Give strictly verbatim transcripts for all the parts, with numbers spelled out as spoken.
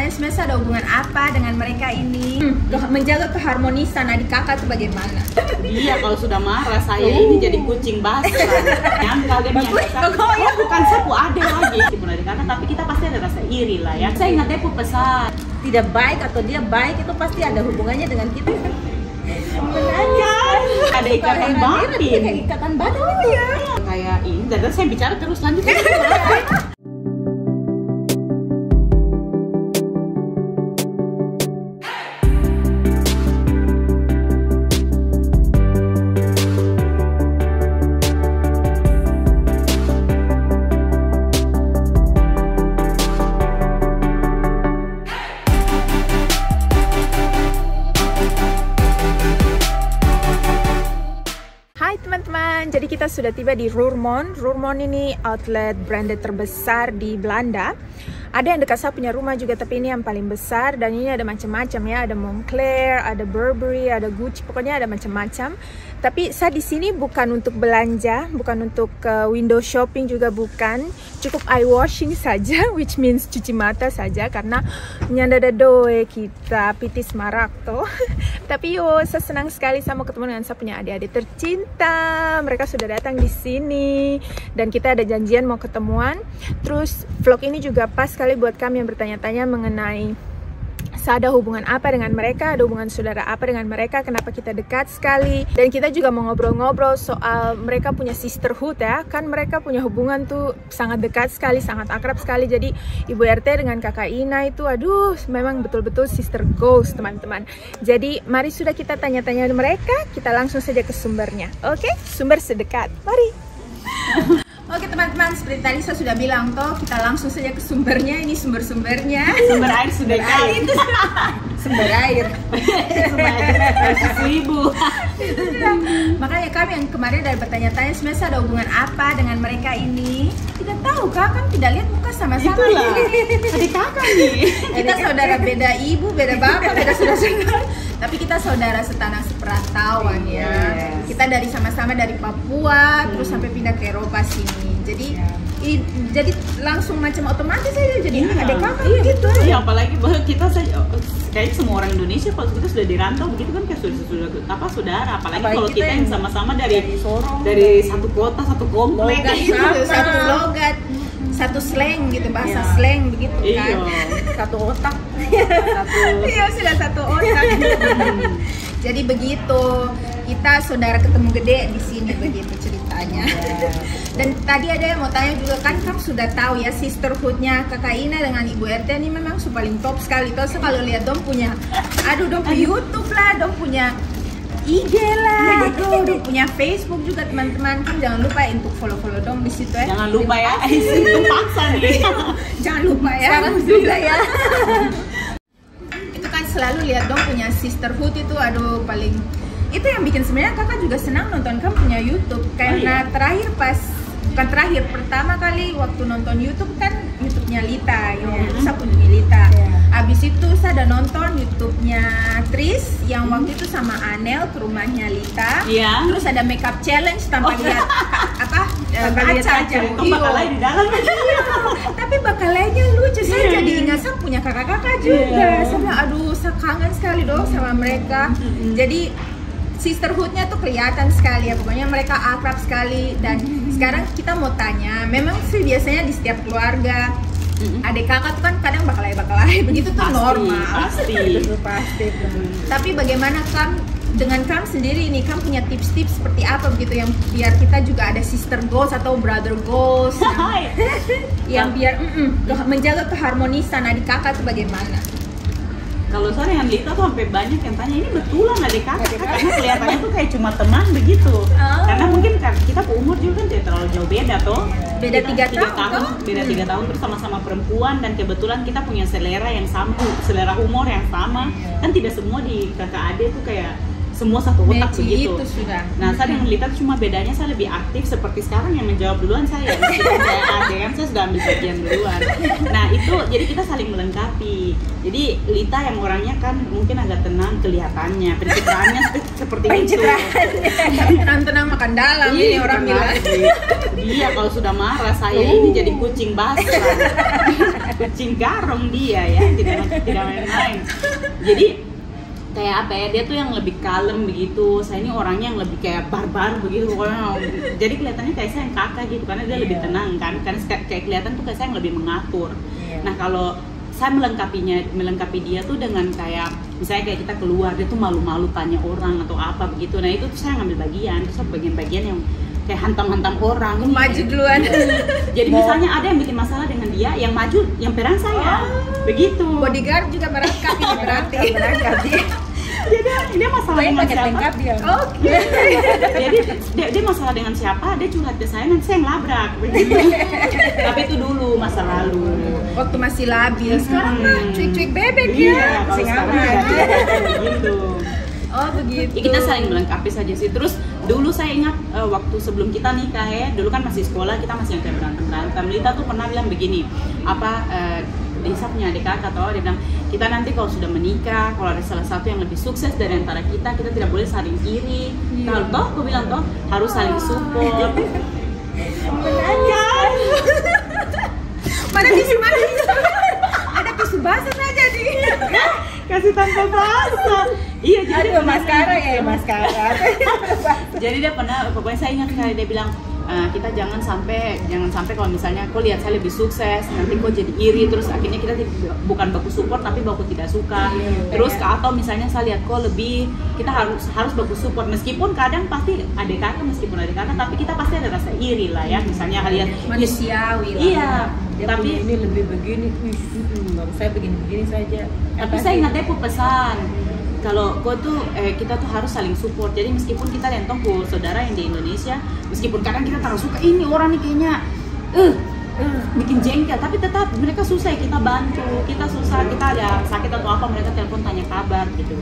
bertanya-tanya sebenarnya ada hubungan apa dengan mereka ini. Hmm, menjaga keharmonisan adik kakak itu bagaimana? Dia kalau sudah marah saya ini jadi kucing basah. Yang kalian yang oh, bukan sapu ada lagi meskipun adik kakak, tapi kita pasti ada rasa iri lah ya. Saya ingat Depo pesan Tidak baik atau dia baik itu pasti ada hubungannya dengan kita. Sebenarnya ada ikatan batin. Kayak ikatan batin ya. Kayak ini, dan saya bicara terus lanjut. Jadi kita sudah tiba di Roermond. Roermond ini outlet branded terbesar di Belanda. Ada yang dekat saya punya rumah juga, tapi ini yang paling besar. Dan ini ada macam-macam ya, ada Moncler, ada Burberry, ada Gucci, pokoknya ada macam-macam. Tapi saya di sini bukan untuk belanja, bukan untuk uh, window shopping juga bukan. Cukup eye washing saja, which means cuci mata saja karena nyanda doe kita pitis marak toh. Tapi yo, saya senang sekali saya mau ketemu dengan saya punya adik-adik tercinta. Mereka sudah datang di sini dan kita ada janjian mau ketemuan. Terus vlog ini juga pas sekali buat kami yang bertanya-tanya mengenai ada hubungan apa dengan mereka, ada hubungan saudara apa dengan mereka, kenapa kita dekat sekali. Dan kita juga mau ngobrol-ngobrol soal mereka punya sisterhood ya, kan mereka punya hubungan tuh sangat dekat sekali, sangat akrab sekali. Jadi Ibu R T dengan Kakak Ina itu aduh memang betul-betul sister goals teman-teman. Jadi mari sudah kita tanya-tanya mereka, kita langsung saja ke sumbernya. Oke, sumber sedekat, mari. Oke teman-teman, seperti tadi saya sudah bilang toh, kita langsung saja ke sumbernya. Ini sumber-sumbernya. Sumber air sudah air. Sumber air. Sumber air seribu. Makanya kami yang kemarin dari bertanya-tanya sebenarnya ada hubungan apa dengan mereka ini. Tidak tahu kak, kan tidak lihat muka sama-sama. Itulah adik kakak nih. Kita saudara beda ibu, beda bapak, beda saudara-saudara. Tapi kita saudara setanah seperantauan ya. Yes. Kita dari sama-sama dari Papua, hmm. terus sampai pindah ke Eropa sini. Jadi, yeah. i, jadi langsung macam otomatis aja jadi yeah. adik kakak iya, gitu. Iya, apalagi bahwa kita saja kayak semua orang Indonesia kalau kita sudah dirantau begitu kan kayak sudah sudah apa saudara. Apalagi, apalagi kalau kita, kita yang sama-sama dari dari, Sorong, dari satu kota, satu komplek, gitu, satu logat. Satu slang gitu, bahasa iya. slang begitu kan. Iya. Satu otak. Satu iya, sudah satu otak. Jadi begitu, kita saudara ketemu gede di sini begitu ceritanya. Yeah. Dan tadi ada yang mau tanya juga kan, kamu sudah tahu ya sisterhoodnya Kakak Ina dengan Ibu R T ini memang paling top sekali. Terus kalau lihat dong punya, aduh dong punya YouTube lah, dong punya I G lah, gitu, udah punya Facebook juga teman-teman. Kan jangan lupa ya untuk follow-follow dong di situ ya. Jangan lupa ya, itu paksa nih. Jangan lupa ya, alhamdulillah ya. Itu kan selalu lihat dong punya sisterhood itu, aduh paling itu yang bikin sebenarnya kakak juga senang nonton kamu punya YouTube. Karena oh, iya? terakhir pas bukan terakhir pertama kali waktu nonton YouTube kan YouTube-nya Lita, gitu. Yeah. Terus aku kunjungi Lita. Yeah. Abis itu saya ada nonton YouTube-nya Tris yang waktu itu sama Anel ke rumahnya Lita. Yeah. Terus ada makeup challenge tanpa oh. lihat apa kaca aja. Bakalai di dalam. Iya. Tapi bakalainya lucu. Saya yeah. jadi ingat saya punya kakak-kakak juga. Yeah. Saya bilang aduh saya kangen sekali dong sama mereka. Mm-hmm. Jadi sisterhoodnya tuh kelihatan sekali ya, pokoknya mereka akrab sekali. Dan mm-hmm. sekarang kita mau tanya, memang sih biasanya di setiap keluarga mm-hmm. adik kakak tuh kan kadang bakalai-bakalai begitu tuh pasti, normal pasti pasti. Tapi bagaimana kan dengan kamu sendiri nih, kamu punya tips-tips seperti apa begitu yang biar kita juga ada sister goals atau brother goals yang, yang biar mm -mm, menjaga keharmonisan adik kakak tuh bagaimana? Kalau saya dengan Lita tuh sampai banyak yang tanya ini betulan adik kakak, karena kelihatannya tuh kayak cuma teman begitu. Oh. Karena mungkin kita umur juga kan tidak terlalu jauh beda toh. Beda tiga tahun, tahun beda tiga hmm. tahun terus sama-sama perempuan dan kebetulan kita punya selera yang sama, selera humor yang sama. Kan tidak semua di kakak adik tuh kayak semua satu otak Meci begitu. itu sudah. Nah, saya dengan Lita cuma bedanya saya lebih aktif seperti sekarang yang menjawab duluan saya. Meskipun saya ada kan saya sudah ambil bagian duluan. Nah, itu jadi kita saling melengkapi. Jadi Lita yang orangnya kan mungkin agak tenang kelihatannya, pencitraannya seperti itu. Tenang-tenang makan dalam ini orang bilang. Dia kalau sudah marah saya uh. ini jadi kucing basah. Kucing garong dia ya, tidak tidak main-main. Jadi kayak apa ya, dia tuh yang lebih kalem begitu, saya ini orangnya yang lebih kayak barbar begitu pokoknya. Jadi kelihatannya kayak saya yang kakak gitu karena dia yeah. lebih tenang kan, karena kayak kelihatan tuh kayak saya yang lebih mengatur. Yeah. Nah kalau saya melengkapinya, melengkapi dia tuh dengan kayak misalnya kayak kita keluar dia tuh malu-malu tanya orang atau apa begitu. Nah itu tuh saya ngambil bagian, terus bagian-bagian yang kayak hantam-hantam orang, ini maju duluan. Jadi misalnya ada yang bikin masalah dengan dia, yang maju, yang perang saya, oh. begitu. Bodyguard juga merangkap ini berarti. Merangkap dia. Jadi dia masalah dengan siapa? Dia. Oh, jadi dia, dia masalah dengan siapa? Dia curhat ke saya, nanti saya yang labrak, begitu. Tapi itu dulu masa lalu. Waktu masih labil. Sekarang mah hmm. cuik-cuik bebek iya, ya. Kalau sekarang begitu. Oh begitu. Ya, kita saling melengkapi saja sih. Terus dulu saya ingat uh, waktu sebelum kita nikah ya, dulu kan masih sekolah, kita masih yang kayak berantem-berantem. Lita tuh pernah bilang begini, apa uh, Lisa punya adik kakak atau dia bilang, kita nanti kalau sudah menikah, kalau ada salah satu yang lebih sukses dari antara kita, kita tidak boleh saling iri. Iya. Nah, toh, aku bilang toh harus saling support. Menanyakan. Mana tisu mana tisu? Ada tisu basah saja di. Kasih tanpa basah. Iya, jadi aduh, maskara ya, maskara. Jadi dia pernah, pokoknya saya ingat sekali dia bilang, Uh, kita jangan sampai jangan sampai kalau misalnya kau lihat saya lebih sukses nanti kau jadi iri, terus akhirnya kita bukan baku support tapi baku tidak suka. Yeah, terus yeah. Atau misalnya saya lihat kau lebih, kita harus harus baku support meskipun kadang pasti adik kakak meskipun adik kakak tapi kita pasti ada rasa iri lah ya, misalnya kalian manusiawi lah. Iya, dia tapi ini lebih begini, baru saya begini-begini saja. Tapi saya ingat dia pesan kalau kau tuh eh, kita tuh harus saling support. Jadi meskipun kita lentong ke saudara yang di Indonesia, meskipun kadang kita terlalu suka ini orang nih kayaknya uh, uh, bikin jengkel, tapi tetap mereka susah ya kita bantu, kita susah, kita ada sakit atau apa mereka telepon tanya kabar gitu.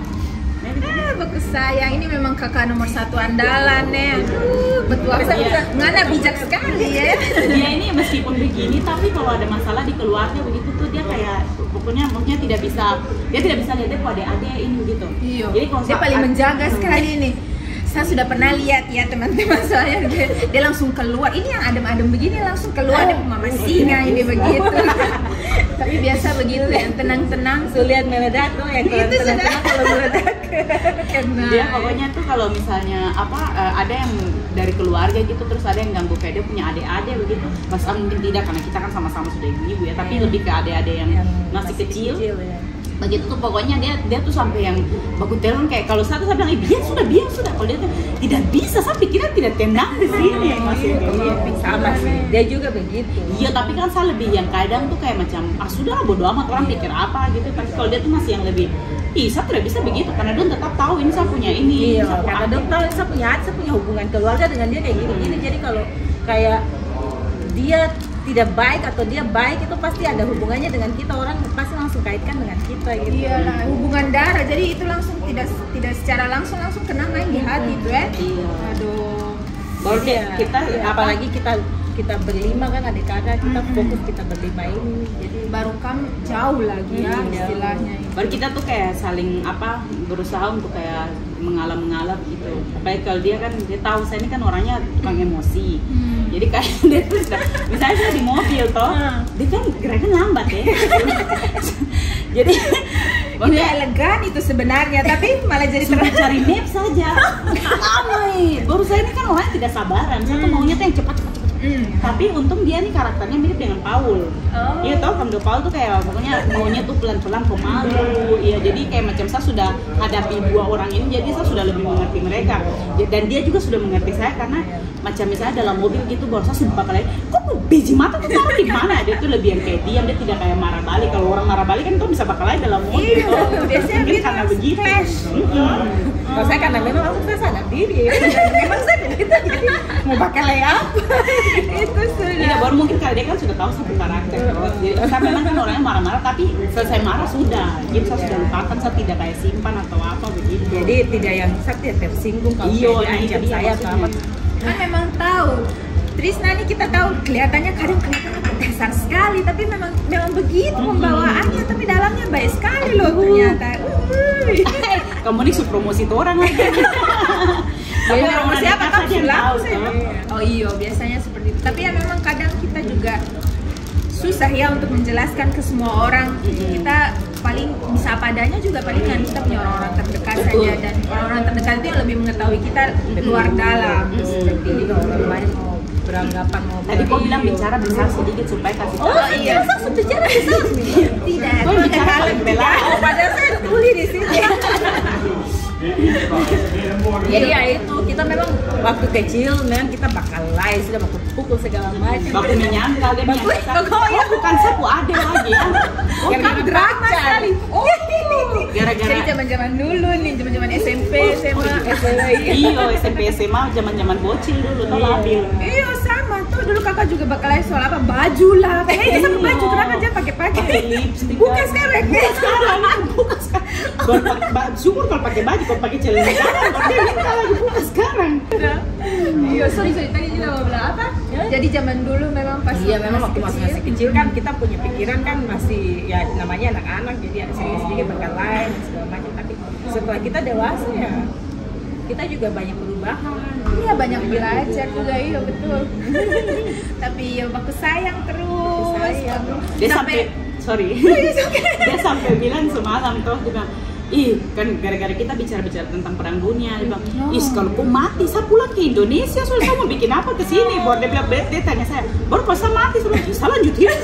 Ah, bagus sayang, ini memang kakak nomor satu andalan ya. Aduh, betul saya ngana bijak sekali ya. Dia ini meskipun begini, tapi kalau ada masalah di keluarga begitu tuh dia kayak pokoknya maksudnya tidak bisa, dia tidak bisa lihat dia kok ada-ada ini begitu. Iya. Jadi kalau dia paling menjaga sekali ini. Saya sudah pernah lihat ya teman-teman saya, dia, dia langsung keluar. Ini yang adem-adem begini langsung keluar, dia mama singa ini begitu. Tapi biasa begitu yang tenang-tenang. Sulihat meledak tuh yang tenang-tenang kalau meledak. Dia pokoknya tuh kalau misalnya apa ada yang dari keluarga gitu terus ada yang ganggu kayak dia punya adik-adik begitu, masa mungkin tidak karena kita kan sama-sama sudah ibu-ibu ya, tapi lebih ke adik-adik yang, yang masih, masih kecil. kecil ya. Begitu tuh pokoknya dia dia tuh sampai yang baku telepon kayak kalau satu saya bilang eh, biar sudah biar sudah, kalau dia tuh tidak bisa, saya pikirnya tidak tenang di sini. Oh, masih iya, sama sih dia juga begitu. Iya tapi kan saya lebih yang kadang tuh kayak macam ah sudah bodo amat orang pikir apa gitu, tapi kalau dia tuh masih yang lebih ih saya tidak bisa begitu karena dia tetap tahu ini saya punya ini. Iya, karena dia tahu saya punya hati, saya punya hubungan keluarga dengan dia kayak gini-gini. Jadi kalau kayak dia tidak baik atau dia baik itu pasti ada hubungannya dengan kita, orang pasti langsung kaitkan dengan kita gitu. Iya lah, hubungan darah, jadi itu langsung tidak tidak secara langsung langsung kena main di hati tuh ya. Iya. Aduh. Baru ya, kita ya, apalagi kita kita berlima kan adik kakak, kita hmm. fokus kita berlima ini, jadi baru kamu jauh lagi ya hmm, istilahnya. Baru kita tuh kayak saling apa berusaha untuk kayak mengalah-mengalah gitu. Apalagi kalau dia kan dia tahu saya ini kan orangnya tukang emosi. Hmm. Jadi kayak dia tuh sudah, misalnya saya di mobil toh, hmm. dia kan gerakan lambat ya. Jadi ini elegan itu sebenarnya, tapi malah jadi terus cari nep saja. Amai. Baru saya ini kan orangnya tidak sabaran, saya tuh maunya tuh yang cepat-cepat. Mm. Tapi untung dia nih karakternya mirip dengan Paul. Oh. Iya toh, kalau Paul tuh kayak pokoknya maunya tuh pelan-pelan pemalu. Iya, jadi kayak macam saya sudah hadapi dua orang ini, jadi saya sudah lebih mengerti mereka. Dan dia juga sudah mengerti saya karena macam misalnya dalam mobil gitu, borsa sumpah kalian, kok biji mata tuh taruh di mana? Dia tuh lebih yang kayak diam, dia tidak kayak marah balik. Kalau orang marah balik kan tuh bisa bakal aja dalam mobil. Iya, biasanya mungkin gitu, karena begitu. clash. Kalau saya karena memang aku sudah sadar diri ya. Dan memang saya begitu, jadi mau bakal apa? Itu sudah. Iya, baru mungkin karena dia kan sudah tahu satu karakter. Jadi saya memang kan orangnya marah-marah, tapi selesai marah sudah. Jadi saya sudah lupakan, saya tidak kayak simpan atau apa begitu. Jadi tidak yang saya tidak tersinggung kalau Iya, saya nah, itu diancam dia saya atau apa. maksudnya. Kan memang tahu. Trisna ini kita tahu kelihatannya kadang kelihatannya dasar sekali, tapi memang memang begitu pembawaannya, tapi dalamnya baik sekali loh ternyata. Uy. Kamu nih promosi tuh orang lagi. Kamu promosi apa? Kamu yang sudah tahu, sih. toh. Oh iya, biasanya seperti itu. Tapi ya memang kadang kita juga susah ya untuk menjelaskan ke semua orang. Kita paling bisa apa adanya juga palingan kita punya orang-orang terdekat Betul. saja, dan orang-orang terdekat itu yang lebih mengetahui kita luar dalam. Seperti Jadi itu. kalau orang lain mau beranggapan mau Tadi kau bilang Iya. bicara besar sedikit supaya kasih tahu. Oh iya. iya, saya bicara bisa. Tidak, Kau itu ada bicara hal paling bela. Oh, padahal saya tuli di sini. Jadi ya itu kita memang waktu kecil memang kita bakal lain sudah bakal pukul segala macam. Baku menyangkal dia Baku- menyangkal. Kok ya? Oh, bukan sapu ada lagi ya. Oh, Yang kan drama sekali. Oh, Jadi gara-gara zaman-zaman dulu nih, zaman-zaman S M P, S M A. iyo S M P S M A zaman-zaman bocil dulu tuh labil. Iya sama tuh, dulu kakak juga bakal lain soal apa, baju lah. Kayaknya sama baju, kenapa aja pakai-pakai? Pakai lipstick. Bukan sekarang. Sekarang bukan sekarang. Kalau pakai ba- syukur kalau pakai baju, kalau pakai celana sekarang, kalau dia minta lagi bukan sekarang. Iya, sorry sorry tadi juga mau bilang apa? Jadi zaman dulu memang pas Iya memang waktu masih masih kecil kan kita punya pikiran kan masih ya namanya anak-anak, jadi ada sedikit-sedikit bakal lain dan segala macam, tapi setelah kita dewasa ya kita juga banyak perubahan. Iya banyak belajar juga, iya betul. Tapi ya aku sayang terus. Sayang. Dia sampai, sorry, dia sampai bilang semalam tuh, dia bilang, ih kan gara-gara kita bicara-bicara tentang perang dunia, dia bilang, ih kalau kau mati, saya pulang ke Indonesia, soalnya saya mau bikin apa ke sini? Baru dia bilang, dia tanya saya, baru pas saya mati, saya bilang, saya lanjut hidup.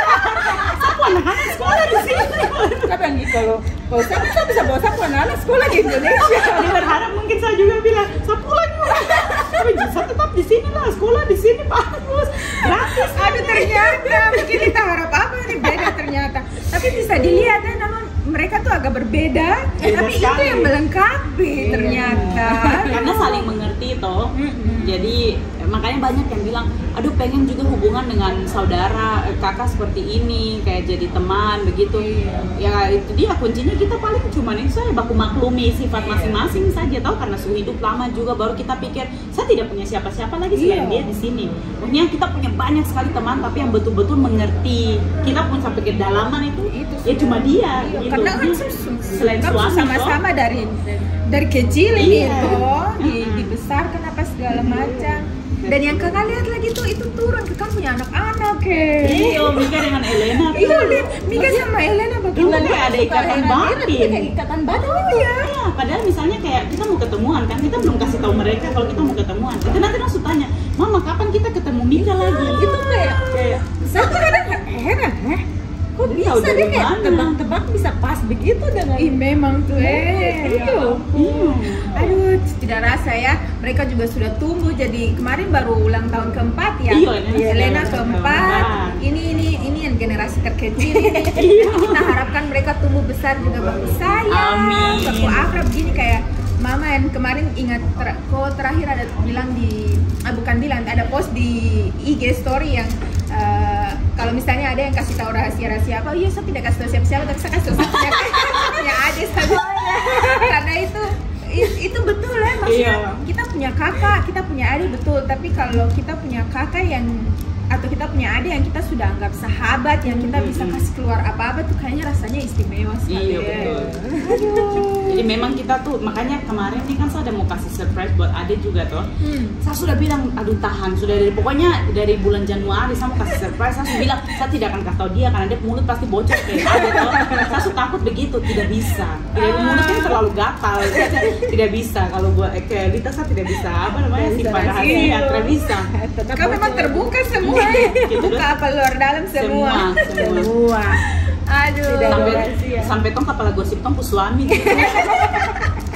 Saya mau anak-anak sekolah di sini. Tapi yang gitu kalau kalau saya saya bisa bawa saya anak sekolah di Indonesia. Dia berharap mungkin saya juga bilang, saya pulang juga. Tapi saya tetap di sini lah, sekolah di sini bagus, gratis. Aduh ternyata mungkin kita harap apa ini beda ternyata. Tapi bisa dilihat ya, namun mereka tuh agak berbeda, Beda tapi itu sekali. yang melengkapi ternyata. Karena saling mengerti toh. Jadi makanya banyak yang bilang, aduh pengen juga hubungan dengan saudara eh, kakak seperti ini, kayak jadi teman begitu. Ya itu dia kuncinya, kita paling cuman itu saya baku maklumi sifat masing-masing saja, tahu, karena suhu hidup lama juga baru kita pikir saya tidak punya siapa-siapa lagi selain Iya. dia di sini. Pokoknya kita punya banyak sekali teman tapi yang betul-betul mengerti. Kita pun sampai kedalaman itu, Itu ya cuma dia Iya, gitu. karena kan Dia- su- su- selain kamu suami sama-sama toh. dari dari kecil ini Iya. toh, di, Mm-mm. dibesarkan apa segala macam. Dan yang kakak lihat lagi tuh itu turun, kakak punya anak-anak ke. Iya, Mika dengan Elena tuh. Iya lihat Mika sama Elena Kita bagaimana? kayak ada ikatan batin. Kayak ikatan batin. Oh iya. Iya, padahal misalnya kayak kita mau ketemuan kan, kita belum kasih tahu mereka kalau kita mau ketemuan. Itu nanti langsung tanya, Mama kapan kita ketemu Mika lagi? Itu kayak Kayak saya tuh kadang heran, eh kok Dia bisa tahu dia dari kayak mana? tebak-tebak bisa pas begitu dengan Ih memang tuh eh. Iya. iya. Aduh, tidak rasa ya. Mereka juga sudah tumbuh. Jadi kemarin baru ulang tahun keempat ya. Iya, ini Elena sudah keempat. keempat. Ini ini ini yang generasi terkecil ini. Kita harapkan mereka tumbuh besar juga baku sayang, Amin. baku akrab gini kayak Mama yang kemarin ingat ter kok terakhir ada bilang di ah, bukan bilang ada post di I G story yang eh, kalau misalnya ada yang kasih tahu rahasia-rahasia apa, oh, iya saya tidak kasih tahu siapa-siapa, tapi saya kasih tahu punya punya adik saja. Karena itu i- itu betul ya, maksudnya Iya. kita punya kakak, kita punya adik betul, tapi kalau kita punya kakak yang atau kita punya adik yang kita sudah anggap sahabat, yang kita bisa Mm-mm. kasih keluar apa-apa tuh kayaknya rasanya istimewa sekali. Iya, ya. betul. Aduh. Jadi memang kita tuh, makanya kemarin nih kan saya ada mau kasih surprise buat Ade juga toh. Hmm. Saya sudah bilang, aduh tahan, sudah dari pokoknya dari bulan Januari saya mau kasih surprise. Saya sudah bilang, saya tidak akan kasih tahu dia karena dia mulut pasti bocor kayak Ade toh. Saya sudah takut begitu, tidak bisa. Tidak, mulutnya terlalu gatal, tidak bisa. Kalau buat eh, kayak Lita saya tidak bisa, apa namanya, Tidak bisa simpan rahasia. rahasia, tidak bisa. Kau memang terbuka semua ya, Gitu buka dong. apa luar dalam semua. Semua, semua. semua. Aduh. Tidak Sampai rahasia. sampai tong kepala gosip tong pu suami. Gitu.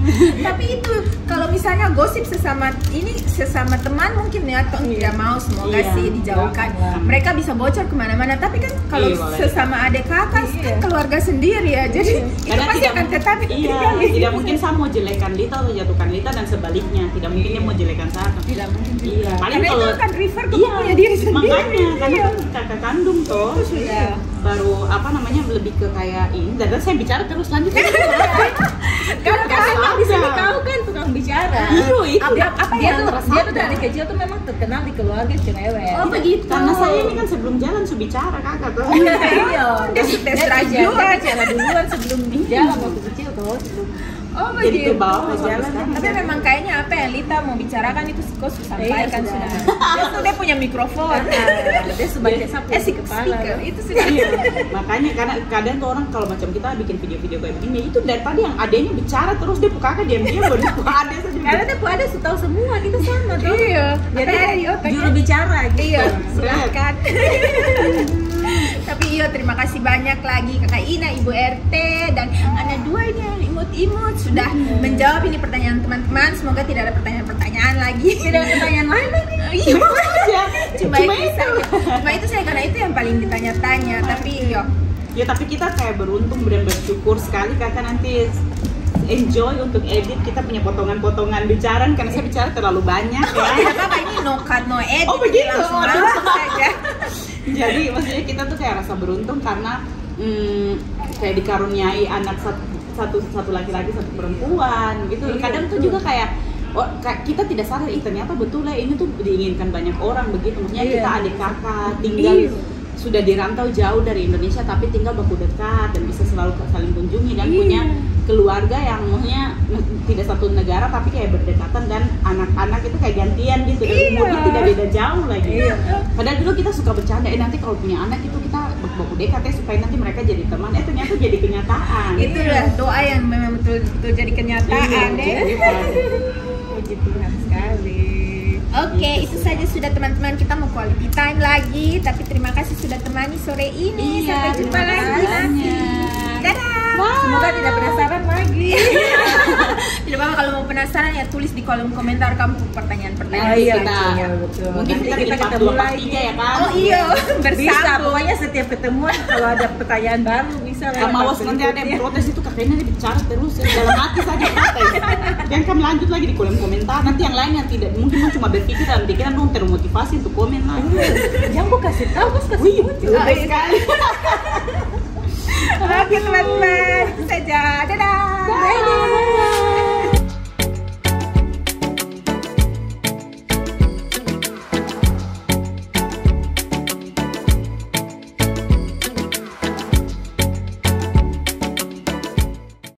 Tapi itu kalau misalnya gosip sesama ini sesama teman mungkin ya toh Iya. tidak mau semoga Iya. sih dijauhkan. Iya. Mereka bisa bocor kemana-mana. Tapi kan kalau Iya, boleh. sesama adik kakak Iya. kan keluarga sendiri ya. Jadi itu Karena pasti tidak akan mungkin- tetap iya, tidak mungkin saya mau jelekan Lita atau jatuhkan Lita dan sebaliknya. Tidak mungkin dia mau jelekan saya. tidak mungkin. Iya, paling Karena kalau itu akan refer ke iya, punya diri sendiri. makanya karena Iya. kan kakak kandung toh Sudah. baru apa namanya lebih ke kayak ini. Dan saya bicara terus lanjut. Karena kan memang di sini kau kan tukang bicara. Iya, itu Dia, apa dia yang tuh terasa? dia tuh dari kecil tuh memang terkenal di keluarga cerewet. Oh, begitu. Karena saya ini kan sebelum jalan su bicara kakak tuh. Iya. Dia tes Dia drive bicara- juga. dia bicara duluan sebelum jalan waktu kecil tuh. Sebelum Oh Jadi begitu. ke bawah Jalan. sampai sekarang. Tapi memang kayaknya apa yang Lita mau bicarakan itu kau sampaikan Iya, sudah. sudah. Dia tuh dia punya mikrofon. dia sebagai sapu Eh, di si- kepala. speaker itu sudah. Iya, makanya karena kadang tuh orang kalau macam kita bikin video-video kayak begini itu dari tadi yang adanya bicara terus dia kakak diam-diam baru ada saja. Karena dia ada tahu semua kita sama tuh. Iya. Jadi Apa ada di otaknya? juru bicara gitu. Iya, silahkan. Tapi iya, terima kasih banyak lagi Kakak Ina, Ibu R T, dan Anda dua ini yang imut-imut sudah menjawab ini pertanyaan teman-teman. Semoga tidak ada pertanyaan-pertanyaan lagi. Tidak ada pertanyaan lain lagi. Iya, aja. cuma, Cuma itu saja. Cuma itu saya karena itu yang paling ditanya-tanya. Tapi yo, Ya tapi kita kayak beruntung dan bersyukur sekali kakak nanti enjoy untuk edit kita punya potongan-potongan bicara karena saya bicara terlalu banyak ya. tidak apa-apa, ini no cut no edit. Oh, begitu. Langsung Aduh. langsung saja. Jadi maksudnya kita tuh kayak rasa beruntung karena hmm, kayak dikaruniai anak satu satu, satu laki-laki satu perempuan gitu. Iya, Kadang tuh betul. juga kayak oh, kayak kita tidak sadar ih ternyata betul ya ini tuh diinginkan banyak orang begitu. Maksudnya Iya. kita adik kakak tinggal Iya. sudah dirantau jauh dari Indonesia tapi tinggal baku dekat dan bisa selalu saling kunjungi dan Iya. punya keluarga yang maksudnya tidak satu negara tapi kayak berdekatan dan anak-anak itu kayak gantian gitu dan Iya. umurnya tidak beda jauh lagi. Iya. Padahal dulu kita suka bercanda, eh nanti kalau punya anak itu kita baku dekat ya supaya nanti mereka jadi teman. Eh ternyata jadi kenyataan. Itu udah doa yang memang betul-betul jadi kenyataan Iya, deh. gitu. Puji Tuhan sekali. Oke, Gitu itu saja sudah teman-teman, kita mau quality time lagi. Tapi terima kasih sudah temani sore ini. Iya, Sampai jumpa terima lagi. kasih. Dadah. Semoga tidak penasaran lagi. Tidak apa-apa, kalau mau penasaran ya tulis di kolom komentar kamu pertanyaan-pertanyaan. Oh, iya, kita, iya, betul. mungkin Nanti kita, kita bikin part ketemu dua, part lagi. tiga ya kan. Oh iya, Bisa, bersambung. pokoknya setiap ketemuan kalau ada pertanyaan baru bisa lah. Sama awas nanti ada yang protes itu kakaknya dia bicara terus ya, dalam hati saja protes. Jangan kamu lanjut lagi di kolom komentar. Nanti yang lain yang tidak mungkin mau cuma berpikir dalam pikiran dong termotivasi untuk komen lagi. Jangan gua kasih tahu, bos kasih Wih, muncul. betul sekali. Oke teman-teman, itu saja. Dadah.